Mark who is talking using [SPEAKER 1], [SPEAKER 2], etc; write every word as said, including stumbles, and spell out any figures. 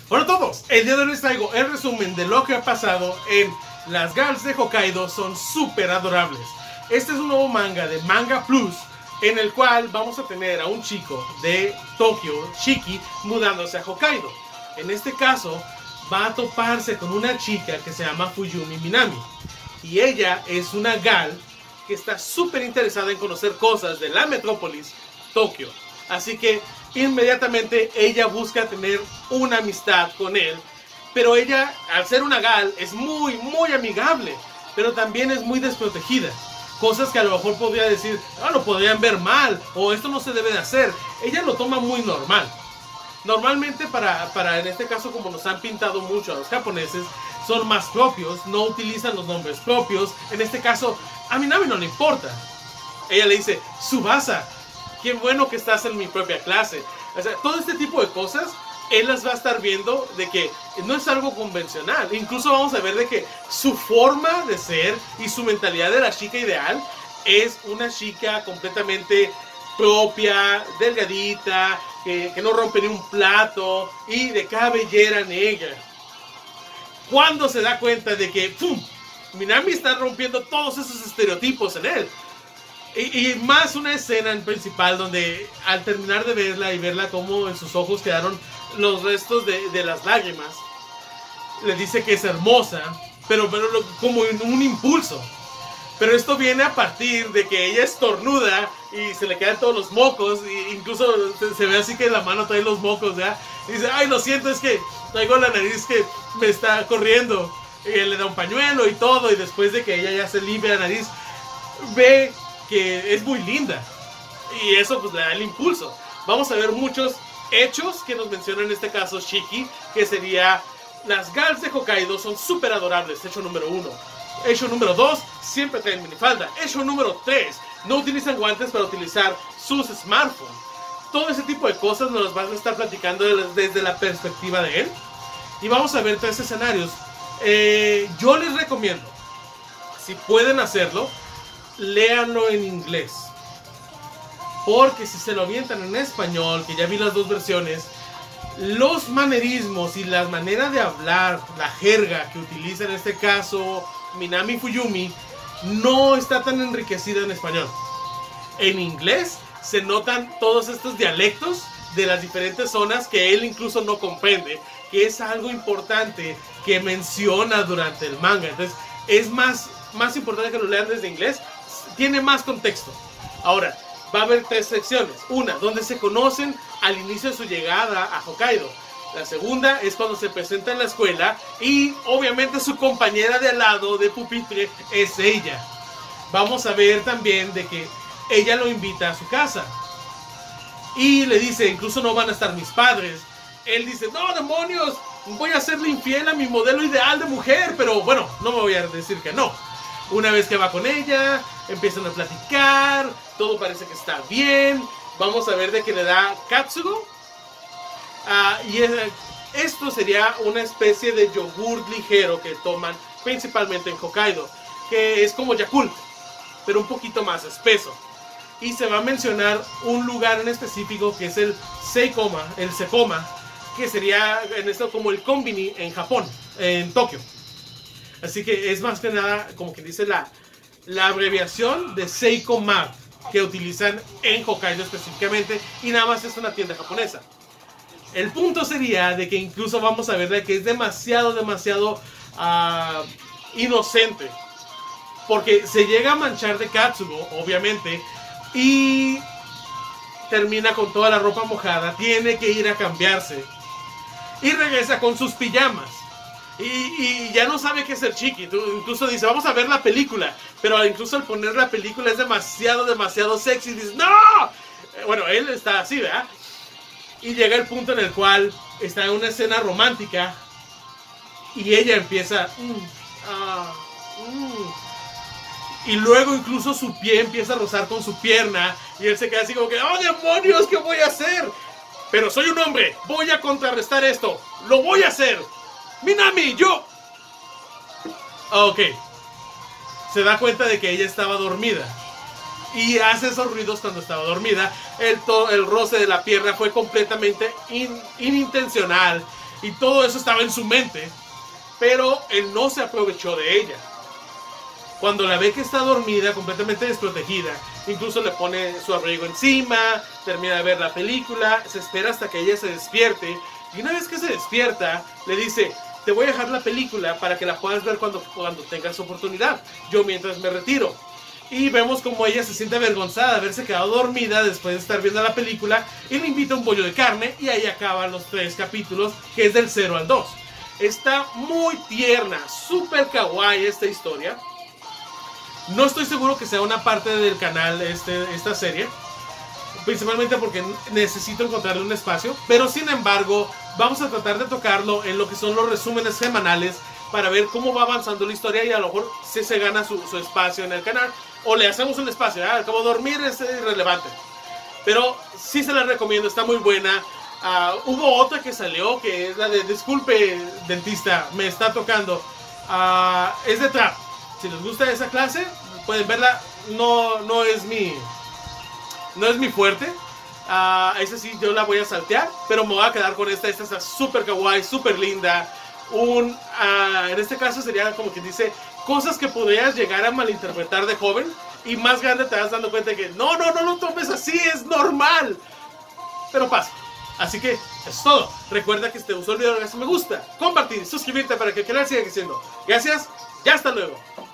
[SPEAKER 1] Hola a todos, el día de hoy les traigo el resumen de lo que ha pasado en Las Girls de Hokkaido son súper adorables. Este es un nuevo manga de Manga Plus, en el cual vamos a tener a un chico de Tokio, Shiki, mudándose a Hokkaido. En este caso, va a toparse con una chica que se llama Fuyumi Minami. Y ella es una gal que está súper interesada en conocer cosas de la metrópolis, Tokio. Así que inmediatamente ella busca tener una amistad con él. Pero ella, al ser una gal, es muy, muy amigable. Pero también es muy desprotegida. Cosas que a lo mejor podría decir, ah, lo podrían ver mal, o esto no se debe de hacer. Ella lo toma muy normal. Normalmente para, para en este caso, como nos han pintado mucho a los japoneses, son más propios, no utilizan los nombres propios. En este caso, a Minami no le importa. Ella le dice, Tsubasa, qué bueno que estás en mi propia clase. O sea, todo este tipo de cosas, él las va a estar viendo de que no es algo convencional. Incluso vamos a ver de que su forma de ser y su mentalidad de la chica ideal es una chica completamente propia, delgadita, que, que no rompe ni un plato y de cabellera negra. Cuando se da cuenta de que ¡pum! Minami está rompiendo todos esos estereotipos en él. Y, y más una escena en principal donde al terminar de verla y verla como en sus ojos quedaron los restos de, de las lágrimas, le dice que es hermosa, pero, pero como en un impulso. Pero esto viene a partir de que ella estornuda y se le quedan todos los mocos, e incluso se, se ve así que la mano trae los mocos, ¿ya? Y dice, ay, lo siento, es que traigo la nariz que me está corriendo. Y él le da un pañuelo y todo, y después de que ella ya se limpia la nariz, ve que es muy linda. Y eso pues le da el impulso. Vamos a ver muchos hechos que nos menciona en este caso Shiki, que sería, las girls de Hokkaido son súper adorables, hecho número uno. Hecho número dos, siempre traen minifalda. Hecho número tres, no utilizan guantes para utilizar sus smartphones. Todo ese tipo de cosas nos las van a estar platicando desde la perspectiva de él. Y vamos a ver tres escenarios. Eh, yo les recomiendo, si pueden hacerlo, léanlo en inglés. Porque si se lo avientan en español, que ya vi las dos versiones, los manerismos y la manera de hablar, la jerga que utiliza en este caso Minami Fuyumi, no está tan enriquecida en español. En inglés se notan todos estos dialectos de las diferentes zonas que él incluso no comprende, que es algo importante que menciona durante el manga. Entonces es más, más importante que lo lean desde inglés, tiene más contexto. Ahora, va a haber tres secciones. Una, donde se conocen al inicio de su llegada a Hokkaido. La segunda es cuando se presenta en la escuela y obviamente su compañera de al lado de pupitre es ella. Vamos a ver también de que ella lo invita a su casa y le dice, incluso no van a estar mis padres. Él dice, no, demonios, voy a serle infiel a mi modelo ideal de mujer, pero bueno, no me voy a decir que no. Una vez que va con ella, empiezan a platicar, todo parece que está bien. Vamos a ver de que le da Katsugo. Uh, y es, esto sería una especie de yogur ligero que toman principalmente en Hokkaido, que es como Yakult, pero un poquito más espeso. Y se va a mencionar un lugar en específico que es el Seikoma, el Sekoma, que sería en esto como el Konbini en Japón, en Tokio. Así que es más que nada, como que dice la, la abreviación de Seiko Mart, que utilizan en Hokkaido específicamente, y nada más es una tienda japonesa. El punto sería de que incluso vamos a ver de que es demasiado, demasiado uh, inocente. Porque se llega a manchar de Katsugo, obviamente, y termina con toda la ropa mojada, tiene que ir a cambiarse. Y regresa con sus pijamas. Y, y ya no sabe qué es el chiqui. Incluso dice, vamos a ver la película. Pero incluso al poner la película es demasiado, demasiado sexy. Y dice, ¡no! Bueno, él está así, ¿verdad? Y llega el punto en el cual está en una escena romántica. Y ella empieza... Mm, ah, mm. Y luego incluso su pie empieza a rozar con su pierna. Y él se queda así como que, ¡oh, demonios! ¿Qué voy a hacer? Pero soy un hombre. Voy a contrarrestar esto. ¡Lo voy a hacer! ¡Minami! ¡Yo! Ok. Se da cuenta de que ella estaba dormida. Y hace esos ruidos cuando estaba dormida. El, to el roce de la pierna fue completamente in inintencional. y todo eso estaba en su mente, pero él no se aprovechó de ella. Cuando la ve que está dormida, completamente desprotegida, incluso le pone su abrigo encima, termina de ver la película, se espera hasta que ella se despierte, y una vez que se despierta, le dice: te voy a dejar la película para que la puedas ver cuando, cuando tengas oportunidad, yo mientras me retiro. Y vemos como ella se siente avergonzada de haberse quedado dormida después de estar viendo la película, y le invita un bollo de carne, y ahí acaban los tres capítulos, que es del cero al dos. Está muy tierna, súper kawaii esta historia. No estoy seguro que sea una parte del canal este, esta serie, principalmente porque necesito encontrarle un espacio, pero sin embargo vamos a tratar de tocarlo en lo que son los resúmenes semanales para ver cómo va avanzando la historia, y a lo mejor si se gana su, su espacio en el canal, o le hacemos un espacio, ¿eh? Como dormir es irrelevante, pero sí se la recomiendo, está muy buena. Uh, hubo otra que salió, que es la de disculpe dentista, me está tocando, uh, es de trap. Si les gusta esa clase, pueden verla. No, no es mi No es mi fuerte. uh, Esa sí yo la voy a saltear, pero me voy a quedar con esta. Esta está súper kawaii, súper linda. Un, uh, en este caso sería como quien dice cosas que podrías llegar a malinterpretar de joven, y más grande te vas dando cuenta de que no, no, no lo tomes así, es normal, pero pasa. Así que eso es todo. Recuerda que si te gustó el video, dale me gusta, compartir, suscribirte para que el canal siga creciendo. Gracias y hasta luego.